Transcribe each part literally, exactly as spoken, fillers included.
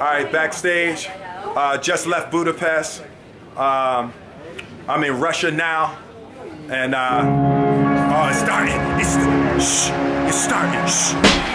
right, backstage. Uh, just left Budapest. Um, I'm in Russia now, and uh, oh, it's starting. It's shh. It's starting. Shh.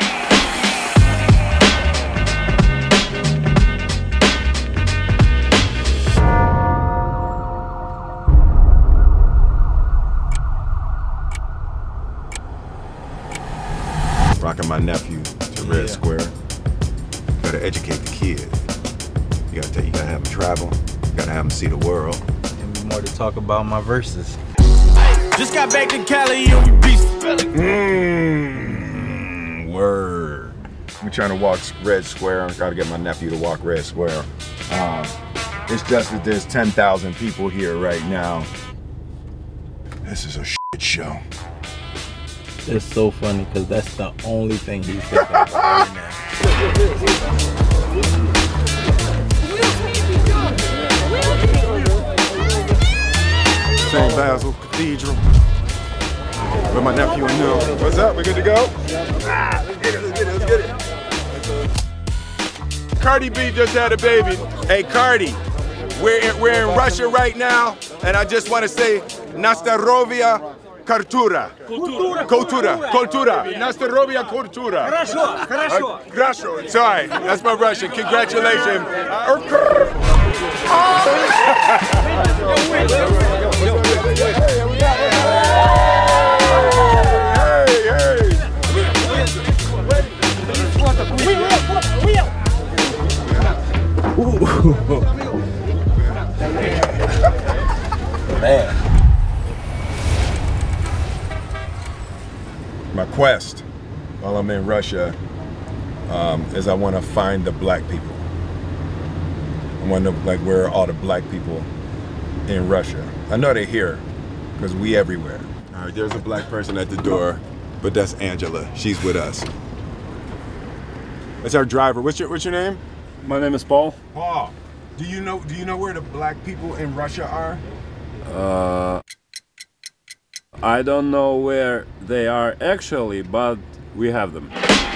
Rocking my nephew to Red yeah. Square. Gotta educate the kids. You gotta, you gotta have them travel. You gotta have them see the world. And more to talk about my verses. Just got back to Cali and we beast. Mmm, word. I'm trying to walk Red Square. I gotta get my nephew to walk Red Square. Um, it's just that there's ten thousand people here right now. This is a shit show. It's so funny because that's the only thing he's thinking about right now. Saint Basil Cathedral. With my nephew and Neil. What's up? We good to go? Ah, let's get it, let's get it, let's get it. Cardi B just had a baby. Hey, Cardi, we're in, we're in Russia right now, and I just want to say, Nastarovia Kultura. Kultura. Kultura. Kultura. Nastarovia Kultura. Хорошо, хорошо. Хорошо. Sorry, that's my Russian. Congratulations. Man. My quest while I'm in Russia um, is I want to find the black people. I want to like where are all the black people in Russia. I know they're here because we everywhere. All right, there's a black person at the door, but that's Angela. She's with us. That's our driver. What's your What's your name? My name is Paul. Paul. Do you know Do you know where the black people in Russia are? Uh, I don't know where they are actually, but we have them.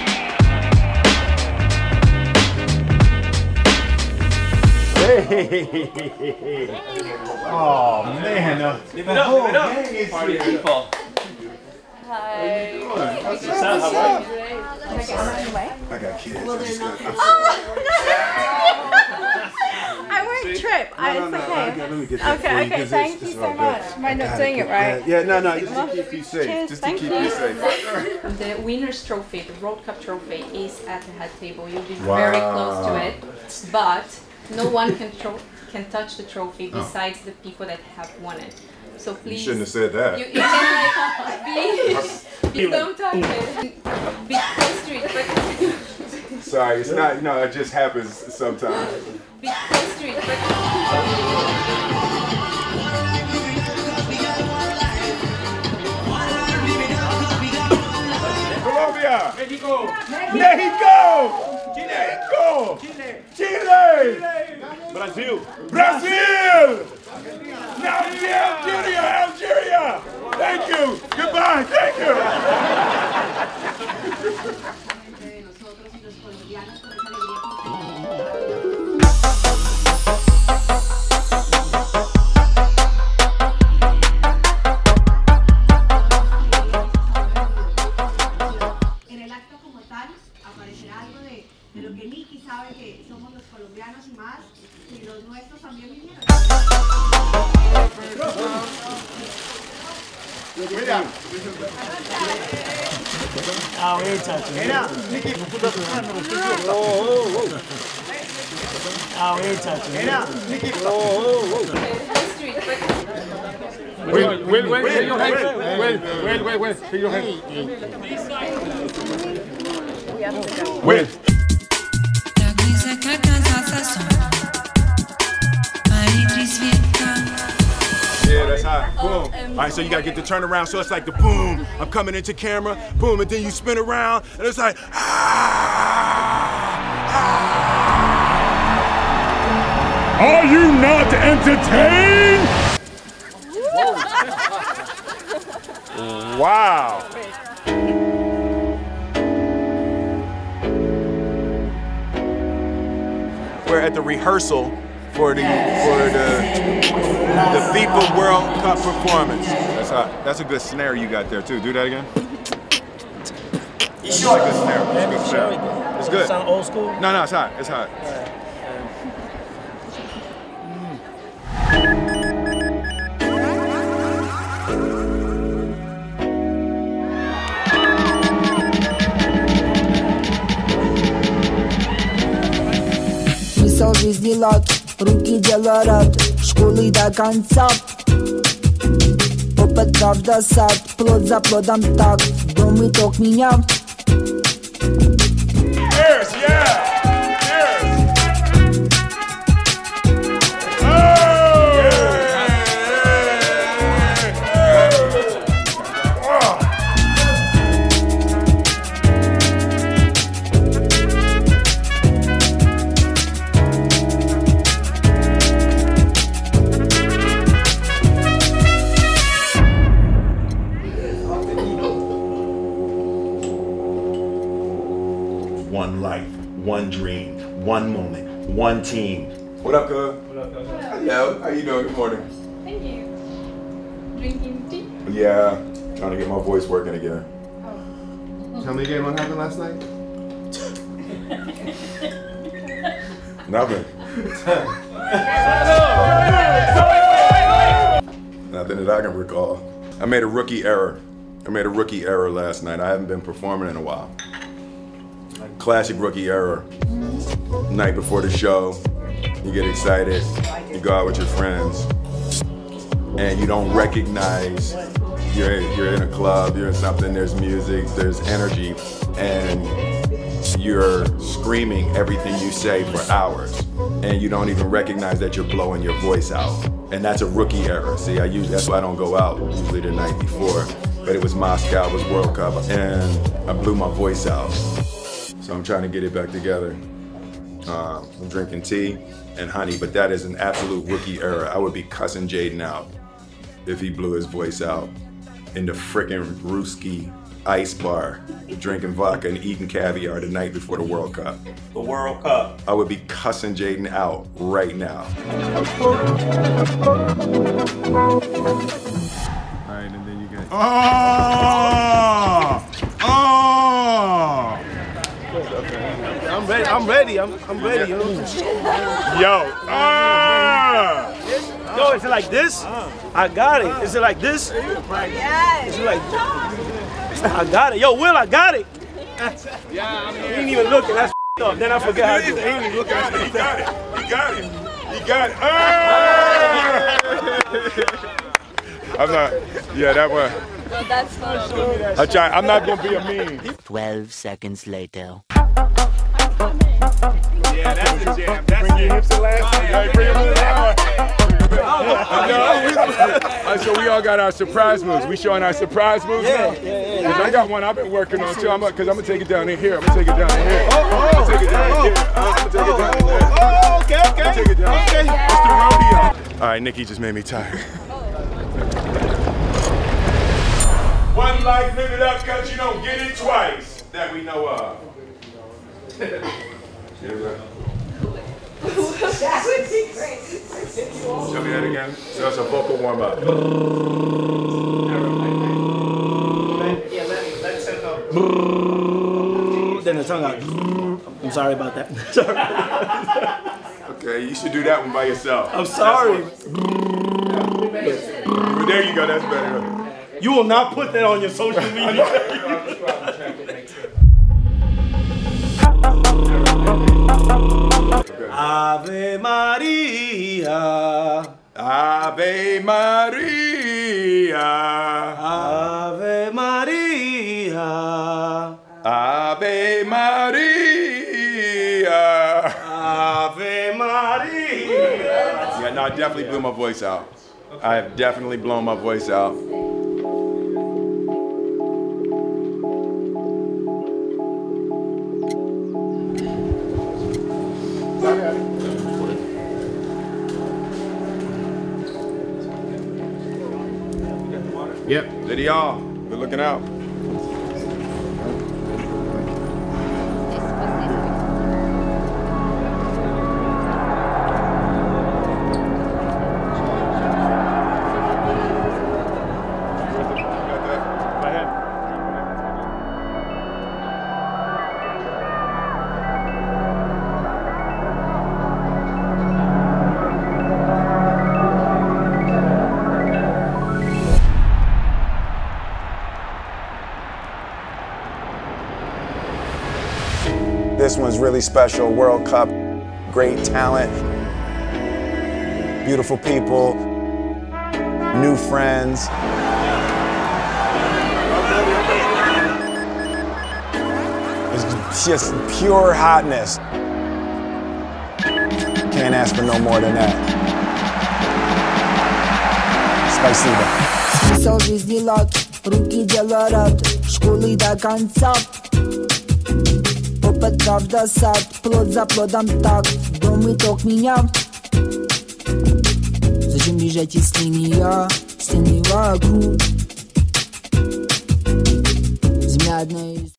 Hey! Oh man, the, the whole gang is Party here. people. Hi. What's up? How are you? I got kids. Well, I they're just not. got- I won't trip. I, No, it's no, no, okay. okay, let me get that for Okay, you, okay, 'cause thank it's- you it's so all good. much. Am I not doing it right? Yeah, no, no, just to keep you safe. Cheers, Just to thank keep you. you safe. The winner's trophy, the World Cup trophy, is at the head table. You'll be Wow. very close to it, but no one can tro can touch the trophy besides the people that have won it. So please, You shouldn't have said that. You, you can like please, please don't touch it. Big pastry, quick. Sorry, it's not. No, it just happens sometimes. Big pastry, quick. Colombia! Mexico! Mexico! Mexico! Chile! Chile! Brazil! Brazil! Algeria! Algeria! Thank you! Goodbye! Thank you! En el acto como tal aparecerá algo de, de lo que Nicky sabe que somos los colombianos y más, y los nuestros también vinieron. Mira. Ah, wait, touch. Mira, Nicky, Oh, oh, oh. ah, wait, touch. Mira, Nicky. Oh, oh, oh. Pastry, quick. Wait, wait, wait, wait, your hand. Wait, wait, wait, wait, take your hand. Wait. Yeah, that's hot. Boom. All right, so you gotta get the turnaround. So it's like the boom. I'm coming into camera. Boom, and then you spin around, and it's like ah, ah. Are you not entertained? Wow. we're at the rehearsal for the for the the FIFA World Cup performance. That's hot. That's a good snare you got there too. Do that again. It's a good snare. It's a good snare. It's good. Sound old school? No, no, it's hot. It's hot. Смысл жизни лад, руки дело рад, школы до конца. Опыт, правда, сад, плод за плодом так, дом итог меня. Cheers, yeah! Cheers! Oh! One life, one dream, one moment, one team. What up, cuz? What up, cuz? Yeah, how you doing? Good morning. Thank you. Drinking tea? Yeah, trying to get my voice working again. Tell me again what happened last night? Nothing. Nothing that I can recall. I made a rookie error. I made a rookie error last night. I haven't been performing in a while. Classic rookie error. Night before the show, you get excited, you go out with your friends, and you don't recognize you're, you're in a club, you're in something, there's music, there's energy, and you're screaming everything you say for hours, and you don't even recognize that you're blowing your voice out. And that's a rookie error. See, I usually, that's why I don't go out usually the night before, but it was Moscow, it was World Cup, and I blew my voice out. So I'm trying to get it back together. Uh, I'm drinking tea and honey, but that is an absolute rookie error. I would be cussing Jaden out if he blew his voice out in the frickin' Ruski ice bar, drinking vodka and eating caviar the night before the World Cup. The World Cup. I would be cussing Jaden out right now. All right, and then you get. Oh! Oh! I'm ready. I'm ready. I'm, I'm ready. Yo. Yo. Ah! Yo, is it like this? I got it. Is it like this? Yes. Is it like I got it. Yo, Will, I got it. Yeah, I'm He ain't even looking. That's up. Then I forget how to do He it. ain't even looking at me. He got it. He got it. He got it. Ah! I'm not. Yeah, that one. No, that's not sure. I try. I'm not gonna be a meme. Twelve seconds later. Yeah, that's the jam. That's bring your hips to last. Hey, bring them to last. So we all got our surprise moves. We showing our surprise moves Yeah, now? yeah, yeah. Cause I got one I've been working on too. I'm because I'm gonna take it down in here. I'm gonna take it down in here. I'm gonna take it down in here. I'm gonna take it down in there. Oh, okay, okay. I'm gonna take it down. Okay. It's the rodeo. All right, Nikki just made me tired. One life, live it up, cause you don't get it twice that we know of. That would be great. Show me that again. So it's a vocal warm up. Yeah, let, let's set up. Then the tongue out. I'm sorry about that. Sorry. Okay, you should do that one by yourself. I'm sorry. There you go, that's better. You will not put that on your social media. Ave Maria. Ave Maria. Ave Maria. Ave Maria. Ave Maria. Yeah, no, I definitely blew my voice out. I have definitely blown my voice out. Yep. Diddy y'all, good looking out. this one's really special. World Cup, great talent, beautiful people, new friends. It's just pure hotness. Can't ask for no more than that. Спасибо. Смысл жизни лак, руки дело рад, школы до конца. Опыт, правда, сад, плод за плодом так, дом итог меня. Зачем бежать из стены я, стены вокруг? Земля одна из...